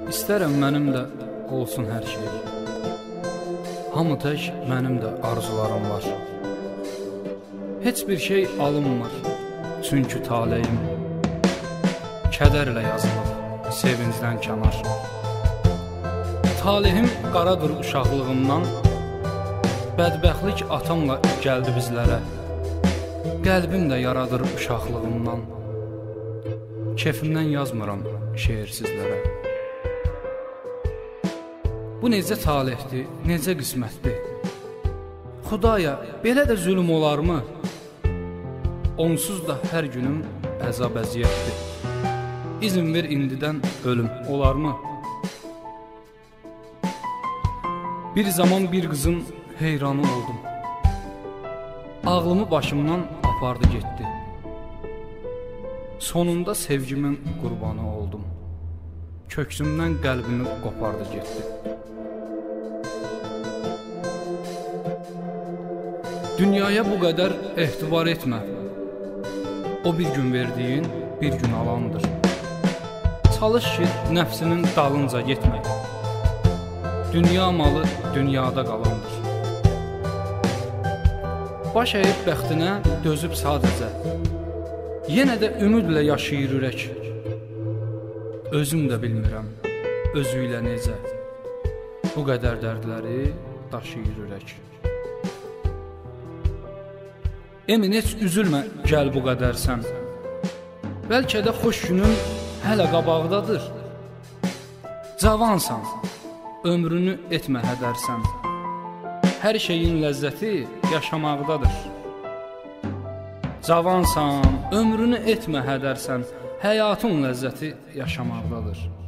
İstərəm mənim də olsun hər şey. Hamı tək mənim də arzularım var. Heç bir şey alınmır, çünki taleyim kədərlə yazılıb, sevincdən kənar. Talihim qaradır uşaqlığımdan, bədbəxtlik atamla gəldi bizlərə. Qəlbim də yaradır uşaqlığımdan, kefimdən yazmıram şeir sizlərə. Bu necə talihdir, necə qismətdir? Xudaya, belə də zülm olarmı? Onsuz da hər günüm əzab əziyyətdir. İzin ver indidən ölüm olarmı? Bir zaman bir qızın heyranı oldum. Ağlımı başımdan apardı getdi. Sonunda sevgimin qurbanı oldum. Köksümdən qəlbimi qopardı getdi. Dünyaya bu qədər ehtibar etmə. O bir gün verdiyin, bir gün alandır. Çalış ki, nəfsinin dalınca getmə. Dünya malı dünyada qalandır. Baş əyib bəxtinə dözüb sadəcə. Yenə də ümidlə yaşayır ürək. Özüm də bilmirəm, özü ilə necə. Bu qədər dərdləri daşıyır ürək. Emin, heç üzülmə, gəl bu qədərsən. Bəlkə də xoş günün hələ qabaqdadır. Cavansan, ömrünü etmə hədərsən. Hər şeyin ləzzəti yaşamaqdadır. Cavansan, ömrünü etmə hədərsən. Həyatın ləzzəti yaşamaqdadır.